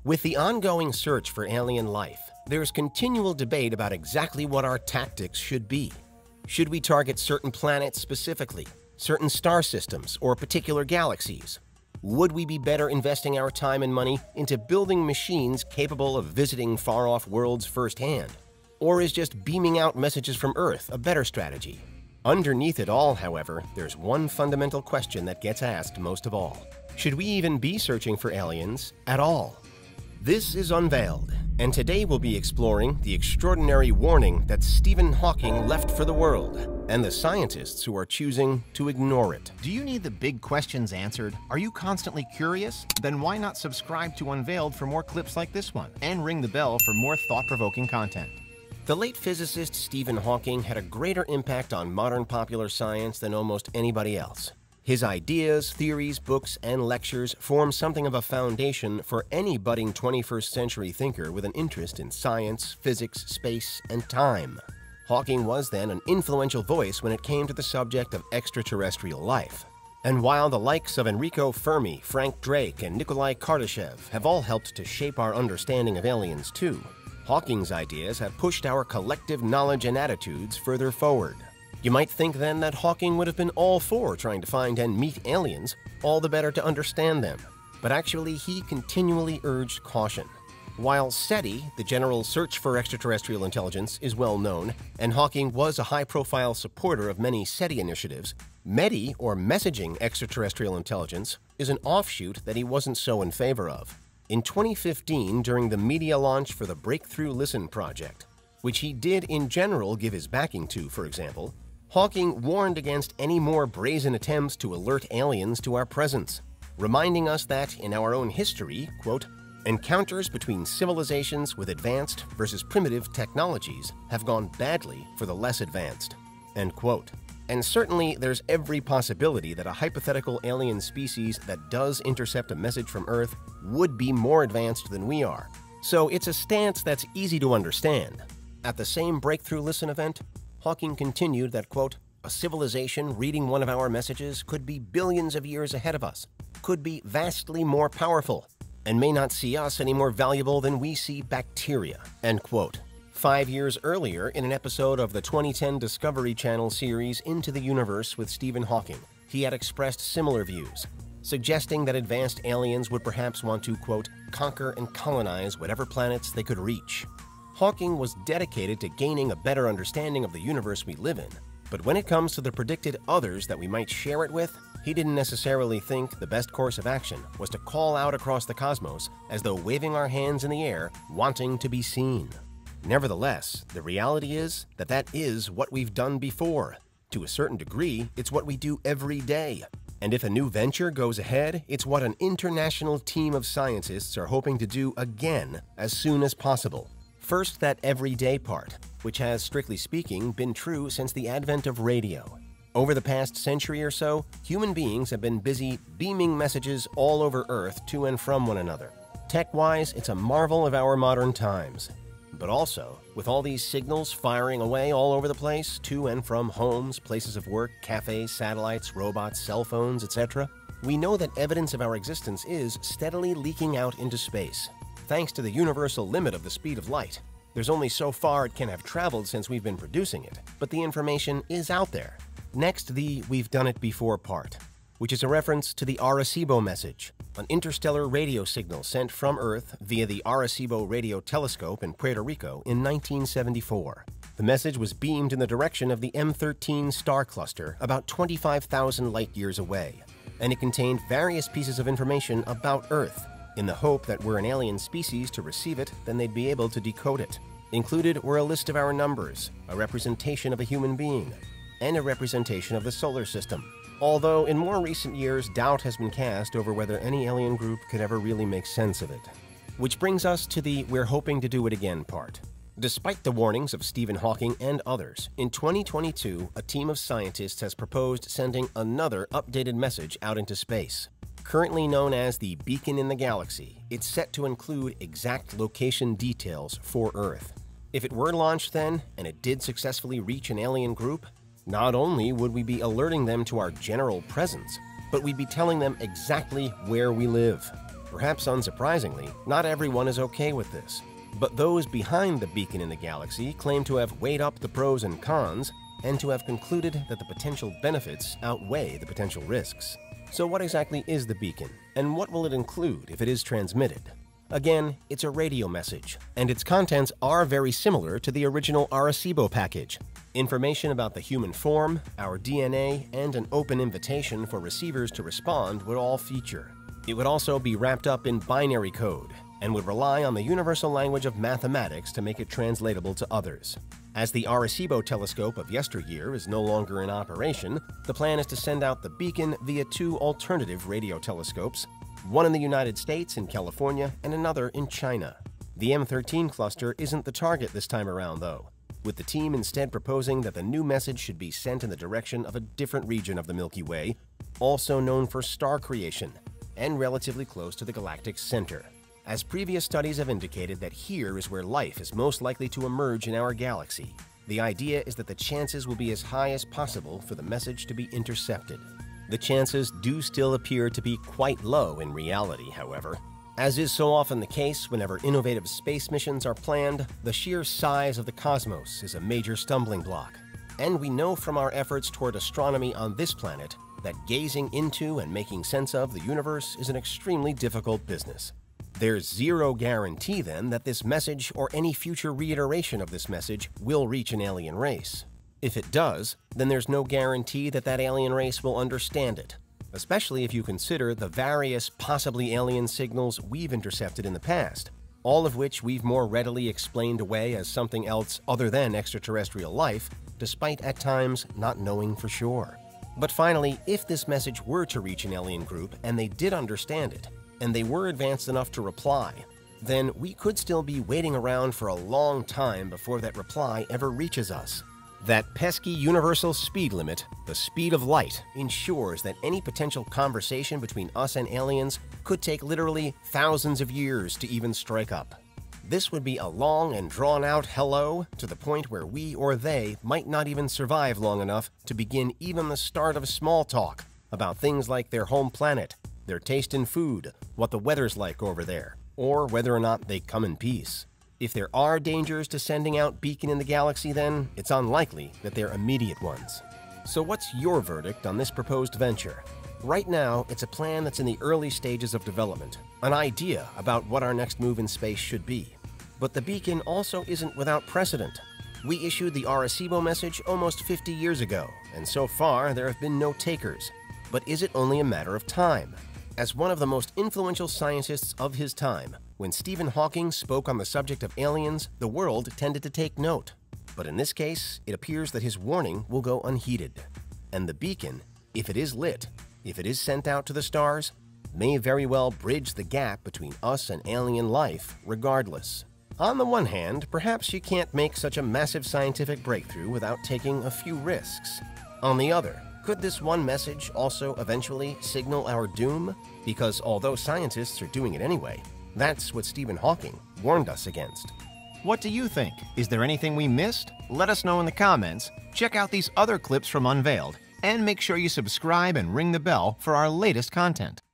With the ongoing search for alien life, there's continual debate about exactly what our tactics should be. Should we target certain planets specifically, certain star systems, or particular galaxies? Would we be better investing our time and money into building machines capable of visiting far-off worlds firsthand? Or is just beaming out messages from Earth a better strategy? Underneath it all, however, there's one fundamental question that gets asked most of all. Should we even be searching for aliens at all? This is Unveiled, and today we'll be exploring the extraordinary warning that Stephen Hawking left for the world, and the scientists who are choosing to ignore it. Do you need the big questions answered? Are you constantly curious? Then why not subscribe to Unveiled for more clips like this one, and ring the bell for more thought-provoking content. The late physicist Stephen Hawking had a greater impact on modern popular science than almost anybody else. His ideas, theories, books, and lectures form something of a foundation for any budding 21st century thinker with an interest in science, physics, space, and time. Hawking was then an influential voice when it came to the subject of extraterrestrial life. And while the likes of Enrico Fermi, Frank Drake, and Nikolai Kardashev have all helped to shape our understanding of aliens too, Hawking's ideas have pushed our collective knowledge and attitudes further forward. You might think then that Hawking would have been all for trying to find and meet aliens, all the better to understand them. But actually, he continually urged caution. While SETI, the General Search for Extraterrestrial Intelligence, is well known, and Hawking was a high-profile supporter of many SETI initiatives, METI, or Messaging Extraterrestrial Intelligence, is an offshoot that he wasn't so in favor of. In 2015, during the media launch for the Breakthrough Listen project, which he did in general give his backing to, for example, Hawking warned against any more brazen attempts to alert aliens to our presence, reminding us that, in our own history, quote, encounters between civilizations with advanced versus primitive technologies have gone badly for the less advanced, end quote. And certainly, there's every possibility that a hypothetical alien species that does intercept a message from Earth would be more advanced than we are. So it's a stance that's easy to understand. At the same Breakthrough Listen event, Hawking continued that, quote, a civilization reading one of our messages could be billions of years ahead of us, could be vastly more powerful, and may not see us any more valuable than we see bacteria, end quote. 5 years earlier, in an episode of the 2010 Discovery Channel series Into the Universe with Stephen Hawking, he had expressed similar views, suggesting that advanced aliens would perhaps want to, quote, conquer and colonize whatever planets they could reach. Hawking was dedicated to gaining a better understanding of the universe we live in, but when it comes to the predicted others that we might share it with, he didn't necessarily think the best course of action was to call out across the cosmos as though waving our hands in the air, wanting to be seen. Nevertheless, the reality is that that is what we've done before. To a certain degree, it's what we do every day. And if a new venture goes ahead, it's what an international team of scientists are hoping to do again as soon as possible. First, that everyday part, which has, strictly speaking, been true since the advent of radio. Over the past century or so, human beings have been busy beaming messages all over Earth to and from one another. Tech-wise, it's a marvel of our modern times. But also, with all these signals firing away all over the place, to and from homes, places of work, cafes, satellites, robots, cell phones, etc., we know that evidence of our existence is steadily leaking out into space. Thanks to the universal limit of the speed of light, there's only so far it can have traveled since we've been producing it, but the information is out there. Next, the we've done it before part, which is a reference to the Arecibo message, an interstellar radio signal sent from Earth via the Arecibo radio telescope in Puerto Rico in 1974. The message was beamed in the direction of the M13 star cluster about 25,000 light-years away, and it contained various pieces of information about Earth, in the hope that were an alien species to receive it, then they'd be able to decode it. Included were a list of our numbers, a representation of a human being, and a representation of the solar system. Although in more recent years, doubt has been cast over whether any alien group could ever really make sense of it. Which brings us to the we're hoping to do it again part. Despite the warnings of Stephen Hawking and others, in 2022, a team of scientists has proposed sending another updated message out into space. Currently known as the Beacon in the Galaxy, it's set to include exact location details for Earth. If it were launched then, and it did successfully reach an alien group, not only would we be alerting them to our general presence, but we'd be telling them exactly where we live. perhaps unsurprisingly, not everyone is okay with this. But those behind the beacon in the galaxy claim to have weighed up the pros and cons and to have concluded that the potential benefits outweigh the potential risks. So what exactly is the beacon, and what will it include if it is transmitted? Again, it's a radio message, and its contents are very similar to the original Arecibo package. Information about the human form, our DNA, and an open invitation for receivers to respond would all feature. It would also be wrapped up in binary code and would rely on the universal language of mathematics to make it translatable to others. As the Arecibo telescope of yesteryear is no longer in operation, the plan is to send out the beacon via 2 alternative radio telescopes, one in the United States in California and another in China. The M13 cluster isn't the target this time around, though, with the team instead proposing that the new message should be sent in the direction of a different region of the Milky Way, also known for star creation, and relatively close to the galactic center, as previous studies have indicated that here is where life is most likely to emerge in our galaxy. The idea is that the chances will be as high as possible for the message to be intercepted. The chances do still appear to be quite low in reality, however. As is so often the case whenever innovative space missions are planned, the sheer size of the cosmos is a major stumbling block. And we know from our efforts toward astronomy on this planet that gazing into and making sense of the universe is an extremely difficult business. There's zero guarantee, then, that this message or any future reiteration of this message will reach an alien race. If it does, then there's no guarantee that that alien race will understand it, especially if you consider the various possibly alien signals we've intercepted in the past, all of which we've more readily explained away as something else other than extraterrestrial life, despite at times not knowing for sure. But finally, if this message were to reach an alien group and they did understand it, and they were advanced enough to reply, then we could still be waiting around for a long time before that reply ever reaches us. That pesky universal speed limit, the speed of light, ensures that any potential conversation between us and aliens could take literally thousands of years to even strike up. This would be a long and drawn-out hello to the point where we or they might not even survive long enough to begin even the start of small talk about things like their home planet, their taste in food, what the weather's like over there, or whether or not they come in peace. If there are dangers to sending out beacon in the galaxy, then it's unlikely that they're immediate ones. So what's your verdict on this proposed venture? Right now, it's a plan that's in the early stages of development, an idea about what our next move in space should be. But the beacon also isn't without precedent. We issued the Arecibo message almost 50 years ago, and so far there have been no takers. But is it only a matter of time? As one of the most influential scientists of his time, when Stephen Hawking spoke on the subject of aliens, the world tended to take note. But in this case, it appears that his warning will go unheeded. And the beacon, if it is lit, if it is sent out to the stars, may very well bridge the gap between us and alien life regardless. On the one hand, perhaps you can't make such a massive scientific breakthrough without taking a few risks. On the other, could this one message also eventually signal our doom? Because although scientists are doing it anyway, that's what Stephen Hawking warned us against. What do you think? Is there anything we missed? Let us know in the comments. Check out these other clips from Unveiled, and make sure you subscribe and ring the bell for our latest content.